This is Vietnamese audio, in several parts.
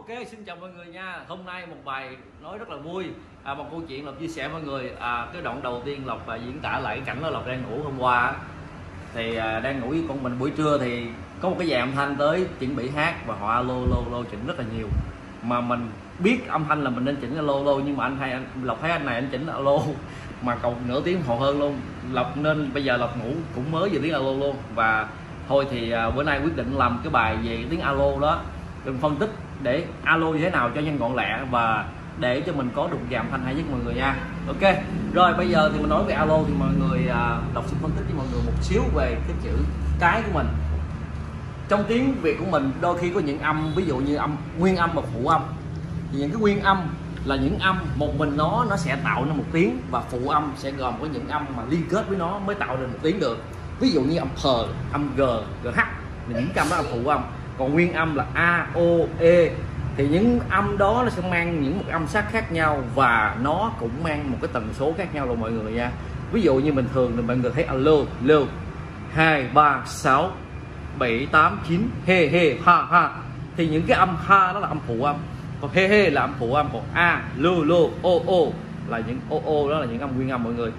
Ok, xin chào mọi người nha. Hôm nay một bài nói rất là vui, một câu chuyện Lộc chia sẻ mọi người. Cái đoạn đầu tiên Lộc diễn tả lại cái cảnh đó. Lộc đang ngủ hôm qua thì đang ngủ với con mình buổi trưa thì có một cái dàn âm thanh tới chuẩn bị hát và họ alo chỉnh rất là nhiều, mà mình biết âm thanh là mình nên chỉnh alo nhưng mà Lộc thấy anh này anh chỉnh alo mà còn nửa tiếng hồ hơn luôn. Lộc nên bây giờ Lộc ngủ cũng mới về tiếng alo luôn, và thôi thì bữa nay quyết định làm cái bài về tiếng alo đó, đừng phân tích để alo như thế nào cho nhanh gọn lẹ và để cho mình có được dàn thanh hay nhất mọi người nha. Ok, rồi bây giờ thì mình nói về alo thì mọi người Lộc xin phân tích với mọi người một xíu về cái chữ cái của mình. Trong tiếng Việt của mình đôi khi có những âm, ví dụ như âm nguyên âm và phụ âm. Thì những cái nguyên âm là những âm một mình nó sẽ tạo nên một tiếng, và phụ âm sẽ gồm có những âm mà liên kết với nó mới tạo nên một tiếng được. Ví dụ như âm p, âm g, gh là những âm đó là phụ âm. Còn nguyên âm là a, o, e thì những âm đó nó sẽ mang những một âm sắc khác nhau và nó cũng mang một cái tần số khác nhau rồi mọi người nha. Ví dụ như bình thường thì mọi người thấy alo, lô 2, 3, 6, 7, 8, 9, he, ha thì những cái âm ha đó là âm phụ âm, còn he là âm phụ âm, còn a, lô, o là những o đó là những âm nguyên âm mọi người.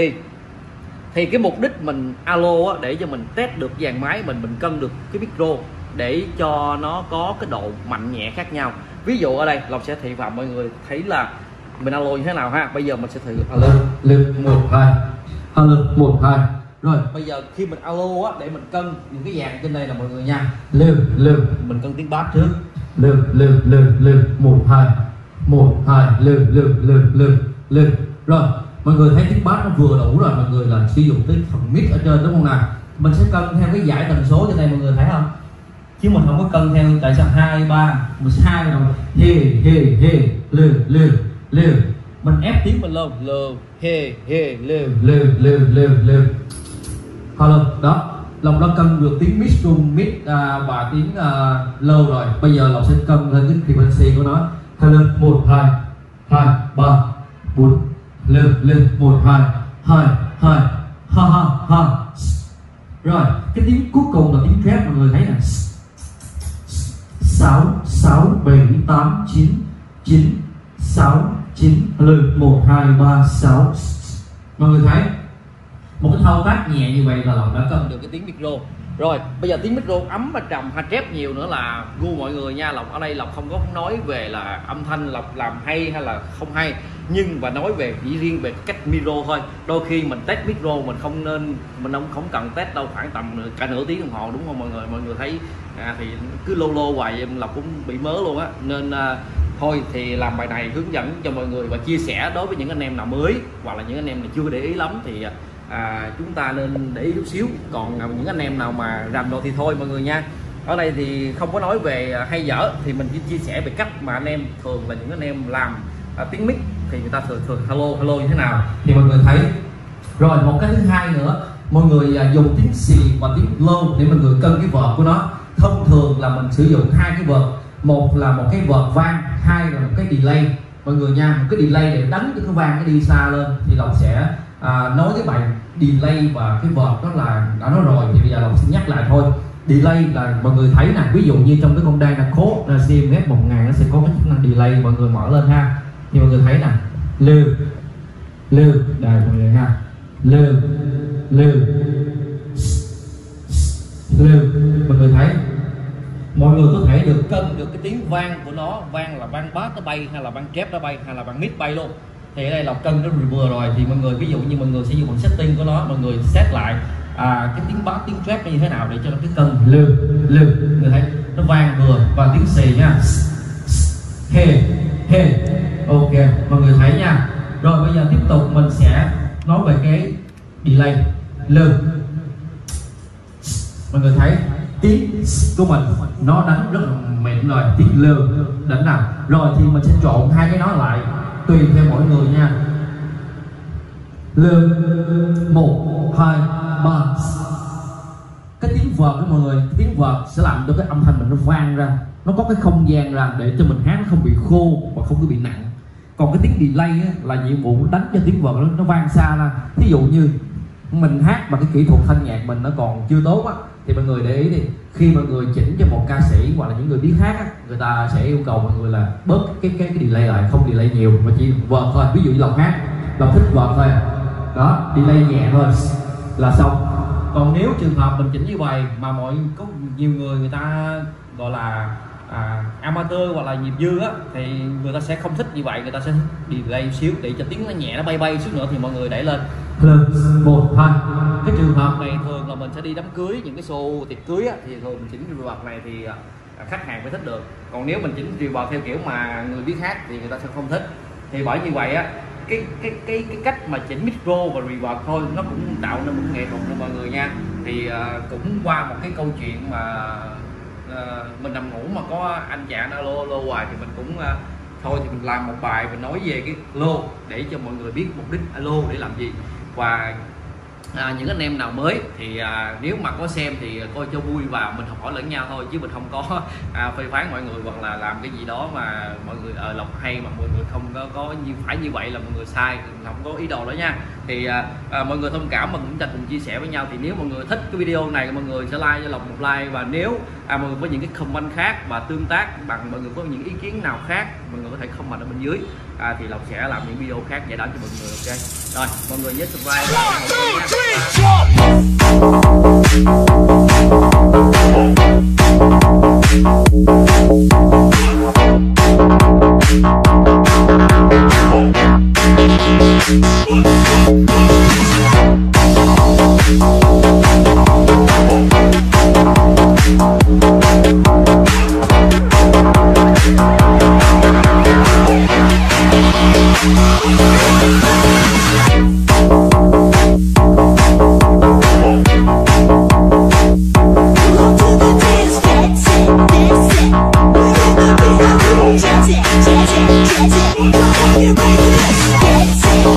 Thì cái mục đích mình alo á, để cho mình test được dàn máy mình cân được cái micro để cho nó có cái độ mạnh nhẹ khác nhau. Ví dụ ở đây Lộc sẽ thị phạm mọi người thấy là mình alo như thế nào ha. Bây giờ mình sẽ thử alo 1 2, alo 1 2. Rồi bây giờ khi mình alo á, để mình cân những cái dàn trên đây là mọi người nha. Lư mình cân tiếng bass trước. Lư 1 2 1 2 lư. Rồi mọi người thấy tiếng bass nó vừa đủ rồi, mọi người là sử dụng tới phần mid ở trên đúng không nào? Mình sẽ cân theo cái giải tần số trên đây mọi người thấy không? Chứ mình không có cân theo tại sao 2 3 12 rồi he lư mình ép tiếng mình lên lư he lư hello đó. Lộc đã cân được tiếng mid trung mid và tiếng low rồi. Bây giờ Lộc sẽ cân lên cái frequency của nó. Hello 1 2 3 4 lư 1 2 ha. Rồi cái tiếng cuối cùng là tiếng trap mọi người thấy nè, 6 7 8 9 6 9 lư 1 2 3 6. Mọi người thấy một cái thao tác nhẹ như vậy là Lộc đã cân được cái tiếng micro. Rồi bây giờ tiếng micro ấm và trầm hay trép nhiều nữa là gu mọi người nha. Lộc ở đây Lộc không có nói về là âm thanh Lộc làm hay hay là không hay, nhưng và nói về chỉ riêng về cách micro thôi. Đôi khi mình test micro mình không cần test đâu, khoảng tầm cả nửa tiếng đồng hồ đúng không mọi người. Mọi người thấy thì cứ lô hoài em Lộc cũng bị mớ luôn á, nên thôi thì làm bài này hướng dẫn cho mọi người và chia sẻ đối với những anh em nào mới hoặc là những anh em nào chưa để ý lắm thì chúng ta nên để ý chút xíu. Còn những anh em nào mà rành rồi thì thôi mọi người nha. Ở đây thì không có nói về hay dở, thì mình chỉ chia sẻ về cách mà anh em thường là những anh em làm tiếng mic thì người ta thường hello như thế nào thì mọi người thấy. Rồi một cái thứ hai nữa, mọi người dùng tiếng xì và tiếng low để mọi người cân cái vợt của nó. Thông thường là mình sử dụng hai cái vợt, một là một cái vợt vang, hai là một cái delay mọi người nha. Một cái delay để đánh cái vang cái đi xa lên thì Lộc sẽ nói cái bài delay và cái vợt đó là đã nói rồi, thì bây giờ Lộc sẽ nhắc lại thôi. Delay là mọi người thấy nè, ví dụ như trong cái con đàn là code CMF 1000 nó sẽ có cái chức năng delay, mọi người mở lên ha, như mọi người thấy nè, lư đây mọi người ha, lư mọi người thấy. Mọi người có thể được cân được cái tiếng vang của nó, vang là vang bass nó bay hay là vang trap nó bay hay là vang mid bay luôn. Thì ở đây Lộc cân nó vừa rồi thì mọi người ví dụ như mọi người sẽ dùng một setting của nó, mọi người set lại cái tiếng bass tiếng trap như thế nào để cho nó cái cân lư người thấy nó vang vừa, và tiếng xì nha, he ok mọi người thấy nha. Rồi bây giờ tiếp tục mình sẽ nói về cái delay lư. Mọi người thấy tiếng của mình nó đánh rất là mịn rồi, tiếng lư đánh nào. Rồi thì mình sẽ trộn hai cái nó lại tùy theo mỗi người nha. Lư 1 2 3. Cái tiếng vợt đó mọi người, tiếng vợt sẽ làm cho cái âm thanh mình nó vang ra, nó có cái không gian ra để cho mình hát nó không bị khô và không có bị nặng. Còn cái tiếng delay á, là nhiệm vụ đánh cho tiếng vợt nó vang xa ra. Thí dụ như mình hát mà cái kỹ thuật thanh nhạc mình nó còn chưa tốt á, thì mọi người để ý đi, khi mọi người chỉnh cho một ca sĩ hoặc là những người biết hát á, người ta sẽ yêu cầu mọi người là bớt cái delay lại, không delay nhiều mà chỉ vợt thôi. Ví dụ như Lộc hát, Lộc thích vợt thôi, đó, delay nhẹ thôi là xong. Còn nếu trường hợp mình chỉnh như vậy mà có nhiều người ta gọi là amateur hoặc là nghiệp dư á, thì người ta sẽ không thích như vậy, người ta sẽ delay xíu để cho tiếng nó nhẹ, nó bay xíu nữa thì mọi người đẩy lên. Một thôi. Cái trường hợp này thường là mình sẽ đi đám cưới, những cái show tiệc cưới á, thì thường mình chỉnh reverb này thì khách hàng phải thích được. Còn nếu mình chỉnh reverb theo kiểu mà người biết hát thì người ta sẽ không thích. Thì bởi như vậy á, cái cách mà chỉnh micro và reverb thôi nó cũng tạo nên một nghệ thuật cho mọi người nha. Thì cũng qua một cái câu chuyện mà mình nằm ngủ mà có anh chàng alo hoài thì mình cũng thôi thì mình làm một bài mình nói về cái lô để cho mọi người biết mục đích alo để làm gì. Và những anh em nào mới thì nếu mà có xem thì coi cho vui và mình học hỏi lẫn nhau thôi, chứ mình không có phê phán mọi người hoặc là làm cái gì đó mà mọi người Lộc hay mà mọi người không có phải như vậy là mọi người sai, mình không có ý đồ đó nha. Thì mọi người thông cảm mà cũng cùng chia sẻ với nhau. Thì nếu mọi người thích cái video này mọi người sẽ like cho Lộc một like, và nếu mọi người có những cái comment khác và tương tác bằng mọi người có những ý kiến nào khác mọi người có thể comment ở bên dưới, thì Lộc sẽ làm những video khác giải đáp cho mọi người. Ok rồi, mọi người nhớ subscribe và Get it.